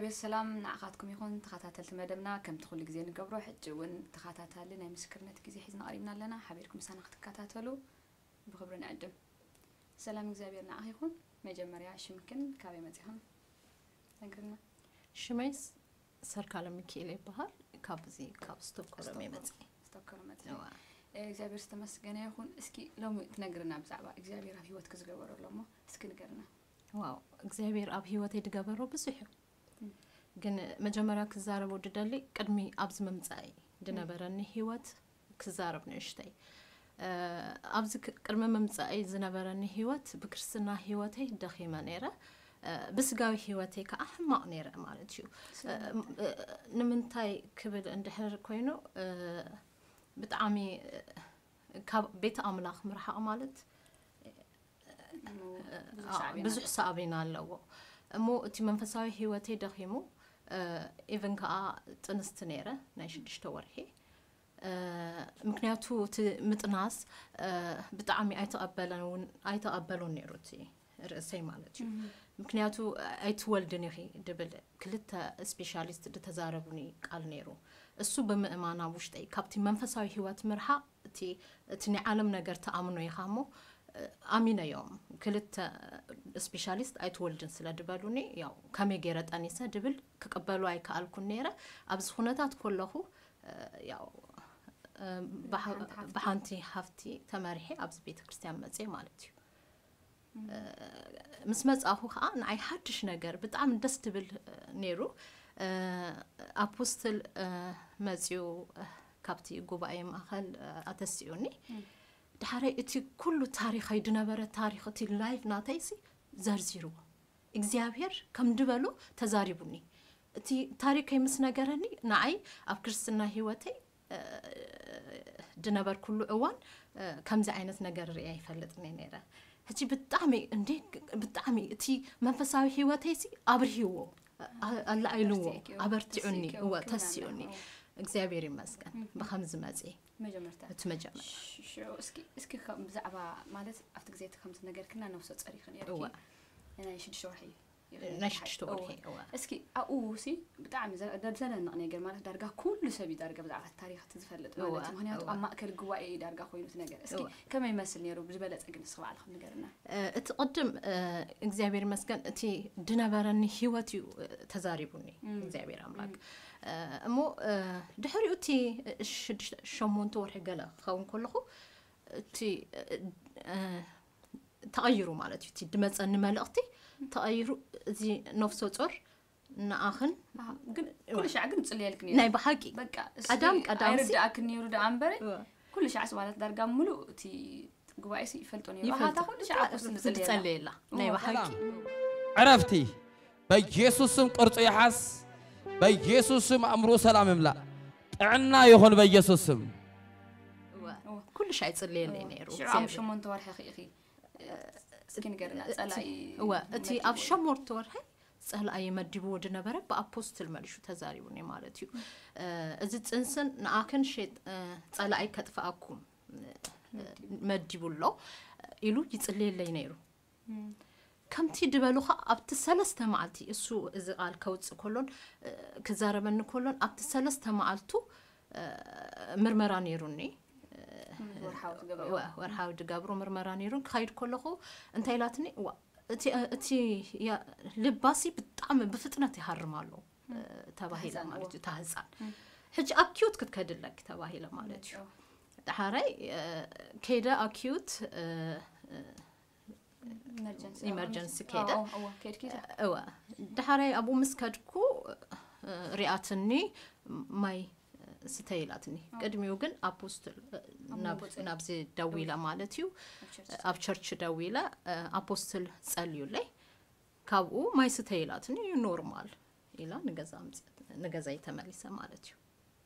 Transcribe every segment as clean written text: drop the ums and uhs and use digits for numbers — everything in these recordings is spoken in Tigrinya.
እግዚአብሔር ሰላም ንዓኻትኩም ይኹን ተኸታተልቲ መደብና ከም ትኹሉ ግዜ ንገብሮ ሕጂ እውን ተኸታታሊ ናይ ምስክርነት ግዜ ሒዝና ቀሪብና ኣለና ሓቢርኩም ሳና ክትከታተሉ ብኽብሪ ንዕድም ሰላም እግዚአብሔር ንዓኻ ይኹን መጀመርያ ሽምክን ካበይ መጺኹም ነግርና ሽመይስ ሰርካለ ሚካኤል ይባሃል ካብዚ ካብ ስቶክሆልም መጺ እግዚአብሔር ዝተመስገነ ይኹን እስኪ ሎሚ ትነግርና ብዛዕባ እግዚአብሔር ኣብ ህይወት ክዝገበረሎሞ እስኪ ንገርና ዋው እግዚአብሔር ኣብ ህይወት ይድገበሮ ብዙሕ ግን መጀመሪያ ክዛረብ ወድደሊ ቅድሚ ኣብዝ መምጻይ ድነበረኒ ህይወት ክዛረብ ንእሽተይ ኣብዝ ቅድሚ መምጻይ ዝነበረኒ ህይወት ብክርስትና ህይወተይ ደኺመ ነይረ ብስጋዊ ህይወተይ ከአሕማቅ ነይረ ማለት እዩ ንምንታይ ክብል እንድሕር ኮይኑ ብጣዕሚ ካብ ቤት ኣምላኽ ምርሓቕ ማለት ብዙሕ ሳዕቤና ኣለዎ እሞ እቲ መንፈሳዊ ህይወተይ ደኺሙ ኢቨን ከዓ ጥንስቲ ነይረ ናይ 6 ወርሒ ምክንያቱ እቲ ምጥናስ ብጣዕሚ ኣይተቐበሉን ነይሩ እቲ ርእሰይ ማለት እዩ ምክንያቱ ኣይትወልድን ኢኺ ድብል ክልተ ስፔሻሊስት ተዛረቡኒ ቃል ነይሩ እሱ በምእማና ውሽጠይ ካብቲ መንፈሳዊ ህይወት ምርሓቕ እቲ ናይ ዓለም ነገር ተኣምኖ ይኻሞ ኣሚነ ዮም ክልተ ስፔሻሊስት ኣይትወልድን ስለ ድበሉኒ ያው ከመይ ገይረ ጠኒሰ ድብል ክቅበሉ ኣይከኣልኩን ነይረ ኣብዚ ኩነታት ኮለኹ ያው ብሓንቲ ሃፍቲ ተመሪሒ ኣብዚ ቤተ ክርስቲያን መጽ ማለት እዩ ምስ መጻኹ ከዓ ንኣይ ሓድሽ ነገር ብጣዕሚ ደስ ድብል ነይሩ ኣፖስትል መጽኡ ካብቲ ጉባኤ ማእኸል ኣተስዩኒ ድሓረይ እቲ ኩሉ ታሪኽ ይድነበረ ታሪኽ እቲ ላይፍ ናተይሲ ዘርዚርዎ እግዚአብሔር ከም ድበሉ ተዛሪቡኒ እቲ ታሪኽ ምስ ነገረኒ ንኣይ ኣብ ክርስትና ህይወተይ ድነበር ኩሉ እዋን ከምዚ ዓይነት ነገር ርያ ይፈልጥኒ ነይረ ሕጂ ብጣዕሚ እቲ መንፈሳዊ ህይወተይሲ ኣብርሂዎ ኣላኢልዎ ኣበርቲዑኒ ወተስዩኒ እግዚአብሔር ይመስገን በኸምዝ መጽ መጀመርታ ትመጀመር እስኪ ብዛዕባ ማለት ኣብቲ ግዜ ከምዝ ነገር ክና ነፍሶ ጸሪኽ ነይርኪ ናይ 6 ወርሒ ናይ 6 ወርሒ እስኪ ኣኡሲ ብጣዕሚ ዘደለንቕ ነገር ማለት ዳርጋ ኩሉ ሰብ ዳርጋ ብዛዕባ ታሪኽ ትዝፈልጥ ማለት ምክንያቱ ኣብ ማእከል ጉባኤ ዳርጋ ኮይኑት ነገር እስኪ ከመይ መስል ነይሩ ብዝበለጸ ግን ስኽባልኩም ነገርና እቲ ቅድም እግዚአብሔር ይመስገን እቲ ድነበረኒ ህይወት እዩ ተዛሪቡኒ እግዚአብሔር ኣምላክ እሞ ድሕሪኡ እቲ 8 ወርሒ ገለ ክኸውን ከለኹ እቲ ተቐይሩ ማለት እዩ እቲ ድመጸኒ መልእኽቲ ተቐይሩ እዚ ነፍሶ ጾር ንኣኽን ግን ኩሉ ሻዕ ግን ጽልየልክ ነይሩ ናይ በሓቂ በቃ ቀዳም ኣይርዳእክ ነይሩ ዳኣንበረ ኩሉ ሻዕ ማለት ዳርጋ ሙሉ እቲ ጉባኤሲ ይፈልጦ ነይሩ ኣሃታ ኩሉ ሻዕ ጽልየላ ናይ በሓቂ ዕረፍቲ በኢየሱስም ቅርጹ ይሓስ በኢየሱስም አእምሮ ሰላም ይምላ ጥዕና ይኹን በኢየሱስም ኩሉ ሻዕ ጽልየለይ ነይሩ ሽዓም 8 ወርሒ ኺ እስኪ ንገርና ጸላይ እቲ ኣብ 8 ወርሒ ጸላይ መዲቡ ወድነበረ በአፖስትል መልሹ ተዛሪቡኒ ማለት እዩ እዚ ጽንስን ንኣክን ጸላይ ከጥፋአኩም መዲቡሎ ኢሉ ይጽልየለይ ነይሩ ከምቲ ድበሉኻ ኣብቲ 3 መዓልቲ እሱ እዚ ቃል ከውጽ ኮሎን ክዛረበኒ ኮሎን ኣብቲ 3 መዓልቱ ምርመራ ነይሩኒ ወርሃው ድገብሩ ምርመራ ነይሩን ካይድ ኮለኹ እንታይ ኢላትኒ እቲ ልባሲ ብጣዕሚ ብፍጥነት ይሃርማሉ ተባሂለ ማለት እዩ ታህፃን ሕጂ ኣኪዩት ክትከድለክ ተባሂለ ማለት እዩ ድሓረይ ከይደ ኣኪዩት ኢመርጀንሲ ከይደ ድሓረይ ኣብኡ ምስ ከድኩ ሪኣትኒ ማይ ስተይላትኒ ቅድሚው ግን አፖስትል ናብዚ ደዊላ ማለት እዩ ኣብ ቸርች ደዊላ አፖስትል ጸልዩለይ ካብኡ ማይ ስተይላትኒ ኖርማል ኢላ ንገዛ ይተመሊሰ ማለት እዩ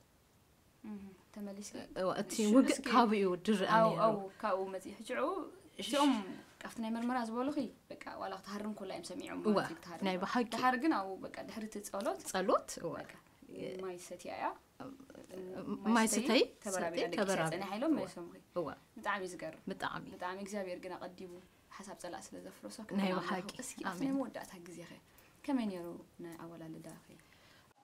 ተመሊሰ እቲ ውግ ካብኡ ድርአኒ ካብኡ መጽ ሕጅዑ እዚኦም ካፍቲ ናይ መርመራ ዝበሉኺ በቃ ዋላ ክትሃርም ኩላ እዮም ሰሚዖም ማለት ክትሃርም ናይ በሓቂ ድሓር ግን ኣው በቃ ድሕሪት ጸሎት በቃ ማይ ሰትያያ ማይ ስተይ ተበራቢ ሓይሎም መሰምኺ ብጣዕሚ ዝገርም ብጣዕሚ እግዚአብሔር ግን ኣቀዲቡ ሓሳብ ጸላእ ስለ ዘፍረሶ ናይ በሓቂ እስኪ ናይ መወዳእታ ግዜ ኸ ከመይ ነይሩ ናይ ኣወላልዳ ኸ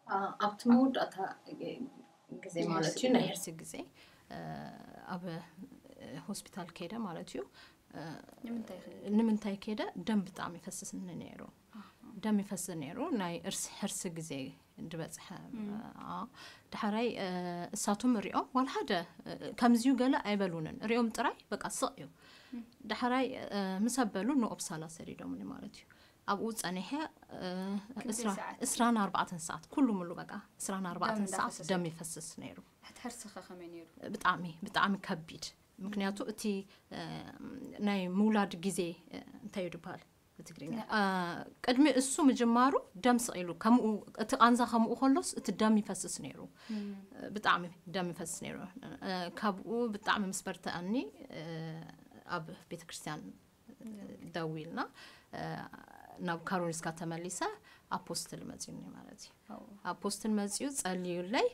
أبتمود أتا جزء مالتيو نهرس جزء أب هوسبيتال كده مالتيو نمنتاي كده دم بتعم يفسس النيرو دم يفسس النيرو ناي هرس جزء دبتح دحري ساتوم ريوم ولا هذا كم زيو قلا عيبلونن ريوم تراي بقى صايو دحري مسبلو نو أبصالة سريدو من مالتيو أبوز أنا هي إسرانا 4 ساعات كله ملو بقى إسرانا 4 ساعات دم يفسس نيرو هتحرس خخمين نيرو بتعمي كبيد مكنياتو أتي ناي مولاد جزء تيربال بتقرينا قدمي السو مجمارو دم صقيلو كم أنزا خم أخلص الدم يفسس نيرو بتعمي دم يفسس نيرو كابو بتعمي مسبرت أني أب بيت كريستيان داويلنا ناب كارونسكا تمليسا أبوستل مزيوني مالتي أبوستل مزيو تسأليو لي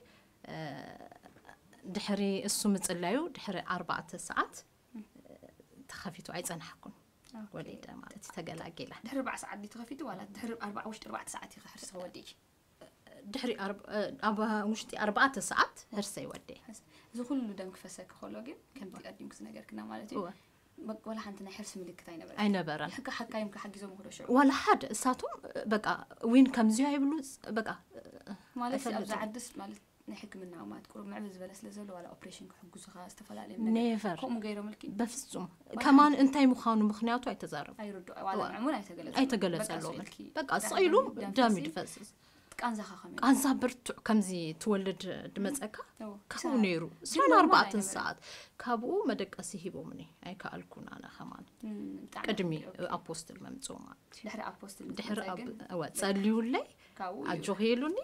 دحري السمت الليو دحري 4 ساعات تخافيتو عايز أنحكم وليدة مالتي تقلاقيلة دحري 4 ساعات دي تخافيتو ولا دحري 4 ساعات يخرس وديك دحري أبا وشتي 4 ساعات هرسي ودي إذا كل دمك فسك خلاقي كم تقدم كذا نجار كنا مالتي ولا حنتنا حرس ملك أي نبرة حكا يمكن حق يزوم خلوش ولا حد ساتهم بقى وين كم زي يبلوز بقى مالتي أبزع عدس مالت نحكي منها وما تقول معبز بلس لزول ولا أوبريشن حق زخا استفلا عليه نيفر هم غيره ملكي بفصم كمان أنتي مخانو مخنياتو أي تزارب أي ردوا ولا عمونا أي تجلس له بقى صايلو دامي دفسس كان زخا خمين كان زبرت كم زي تولد دمتك كونيرو سنة 4 ساعات كابو مدك أسيهبو مني أي كألكون أنا خمان قدمي أبوستل ممزومات دحر أوات سأليو لي أجوهيلوني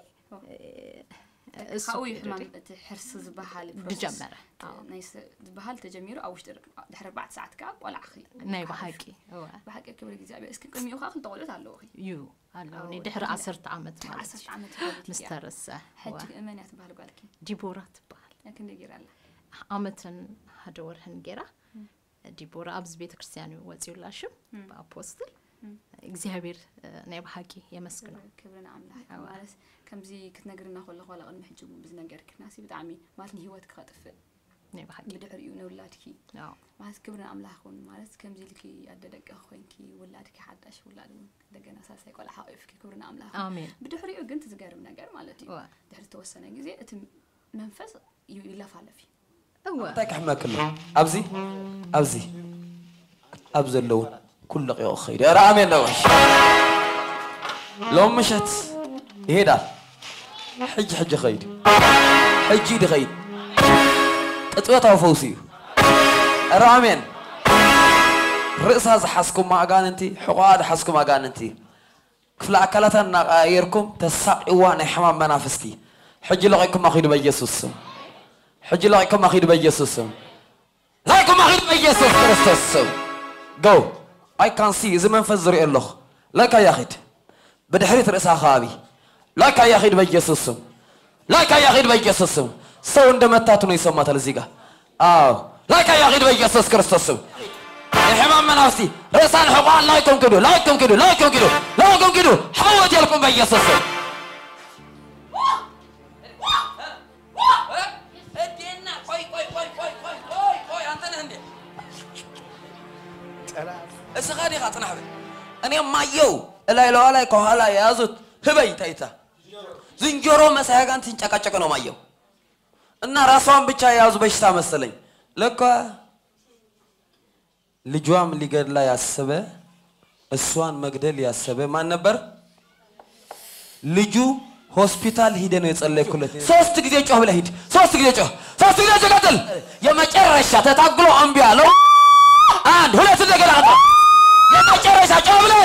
خاوي حمان تحرس زبحال بجمرة نايس زبحال تجميره أو اشترك دحر 4 ساعات كاب ولا أخي ناي بحكي بحكي كبر جزء اسكن كم يوم خاخن طولت على لوخي يو علوني دحر 10 عامت 10 عامت مسترسة حج أمانات بحال قالك ديبورا تبحال لكن دقيقة الله عامة هدور هنجرة ديبورا أبز بيت كريستيانو وزيولاشم بأبوستل እግዚአብሔር ናይ በሐቂ የመስክነ ክብርና አምላክ ማለት ከምዚ ክትነግርና ከለኹ ወላ ቅድሚ ሕጂ ብዝ ነገር ክናሲ ብጣዕሚ ማለት ንህይወት ክኸጥፍ ናይ በሐቂ ብድሕሪኡ ነውላድኪ ማለት ክብርና አምላክ ሆን ማለት ከምዚ ልኪ ያደደቀ ኮይንኪ ወላድኪ ሓዳሽ ወላድ እንደገና ሳሳይ ቆላ ሓቂፍኪ ክብርና አምላክ አሜን ብድሕሪኡ ግን ትዝገርም ነገር ማለት እዩ ድሕሪ ተወሰነ ግዜ እቲ መንፈስ ይለፋለፊ እንታይ ክሕመክሉ ኣብዚ ኣብዘለውን كل قيو خير يا رامي نوش لو مشت يهدا حج خير حجي دي خير تطوتا وفوسي رامين رأس هذا حسكم ما قاننتي حقاد حسكم ما قاننتي كفل أكلتنا غيركم تساقوا حمام منافستي حج لغيكم أخير بيسوس حج لغيكم أخير بيسوس لغيكم أخير بيسوس كريستوس go I can see زمن فزر الله لك يا أخي بدحريت رأس خابي لك يا أخي بيجسسم لك يا أخي بيجسسم سو عندما تاتوني سما تلزيقة لك يا أخي بيجسس كريستوسم الحمام منافسي رأسان حقان لا يكون كدو لا يكون كدو لا يكون كدو لا يكون كدو حاول يلكم بيجسسم اسغادي خاطنا حبي انا ما يو لا لا لا كهلا يازوت هبي تايتا زنجرو مساغان تنጨቀጨቀ ነው ማየው እና ራሷን ብቻ ያዙ በሽታ መሰለኝ ለካ ልጇም ሊገድላ ያሰበ እሷን መግደል ያሰበ ማን ነበር ልጁ ሆስፒታል ሄደ ነው የጸለይኩለት 3 ጊዜ ጮህ ብለህ ሂድ 3 ጊዜ ጮህ ቀጥል የመጨረሻ ተታግሎ አምቢ ያለው አንድ ሁለት ነገር አጣ የመጨረሻ ጮህ ብለህ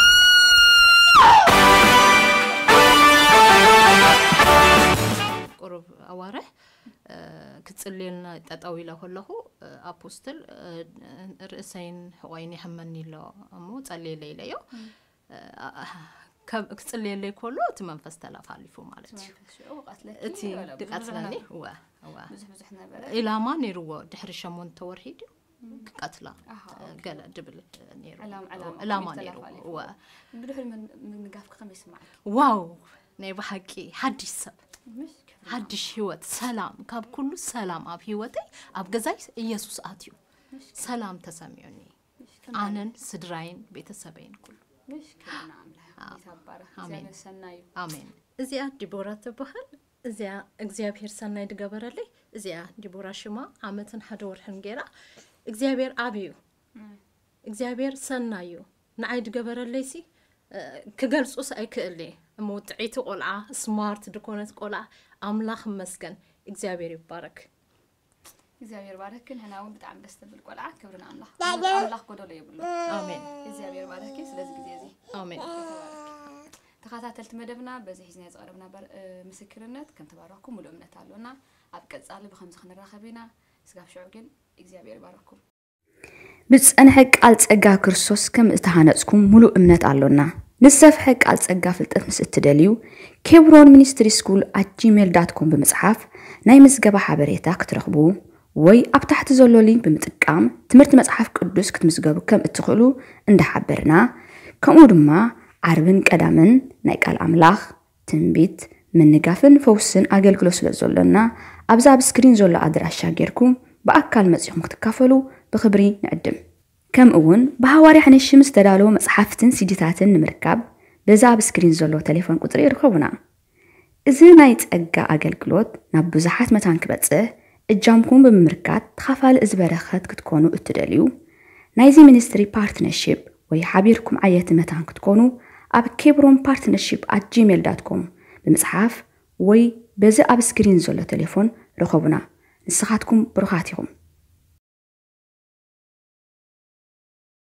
قرب أواره كتسلينا تطاويلا كله أبوستل رئيسين حويني حمني له أمو تسلي لي يو كتسلي لي كله تمنفس تلاف عليفو مالتي أتي قتلني هو إلى ما نيرو دحر الشمون تورهيدو قتلا قال دبل نيرو علام نيرو بدحر من نقاف خميس معك واو ناي بحكي حدش سب حدش هيوت سلام كاب كله سلام أب هيوتي أب جزاي يسوع آتيو سلام تسمعني أنا سدراين بيت السبعين كله مش كنا عاملها يتبارك آمين. سنايو آمين إذا ديبورا تبهل إذا إجزابير سناي دجبر لي إذا ديبورا شما عمتن حدور حنجرة إجزابير أبيو إجزابير سنايو نعيد جبر لي سي كجلس أس أي كلي موتعيت قلعة سمارت دكونت قلعة أملاخ مسكن إجزابير يبارك እግዚአብሔር ባረክን هناውን በጣም ደስ ተብል ቆልዓ ክብርን አምላህ ጎዶሎ ይብሉ آمين እግዚአብሔር ባረክ ስለዚህ ጊዜ እዚ آمين ተከታተልት መደብና በዚህ ሂዝና ያቀርብና ምስክርነት ከም ተባረኩ ሙሉ እምነት አለውና አብቀጻለ በخمس ክንራኸቢና ስጋፍ ሽዑ ግን እግዚአብሔር ባረኩም ብጸንሐ ቃል ጸጋ ክርስቶስ ከም እተሃነጽኩም ሙሉ እምነት አለውና ንሰፍሐ ቃል ጸጋ ፍልጠት ምስ እትደልዩ ኬብሮን ሚኒስትሪ ስኩል @gmail.com በመጽሐፍ ናይ ምዝገባ ሓበሬታ ክትረኽቡ ወይ ኣብ ታሕቲ ዘሎ ሊንክ ብምጥቃም ትምህርቲ መጽሐፍ ቅዱስ ክትምዝገቡ ከም እትኽእሉ እንደሓበርና ከምኡ ድማ ዓርብን ቀዳምን ናይ ቃል ኣምላኽ ትንቢት ምንጋፍን ፈውስን ኣገልግሎት ስለ ዘሎና ኣብዛ ኣብ ስክሪን ዘሎ ኣድራሻ ጌርኩም በአካል መጽሔም ክትካፈሉ በኽብሪ ንዕድም ከምኡውን በሐዋርያ ሐነሽ ምስ ተዳለው መጽሐፍትን ሲዲታትን ንምርካብ በዛ ኣብ ስክሪን ዘሎ ቴሌፎን ቁጥሪ ይርከቡና እዚ ናይ ጸጋ ኣገልግሎት ናብ ብዙሓት መታን ክበጽሕ እጃምኩም ብምርካት ተኻፋሊ ዝበረኸት ክትኮኑ እትደልዩ ናይዚ ሚኒስትሪ ፓርትነርሺፕ ወይ ሓቢርኩም ዓየት መታን ክትኮኑ ኣብ kebronpartnership@gmail.com በመጽሐፍ ወይ በዚ ኣብ ስክሪን ዘሎ ቴሌፎን ረኸቡና ንስኻትኩም ብሩኻት ይኹም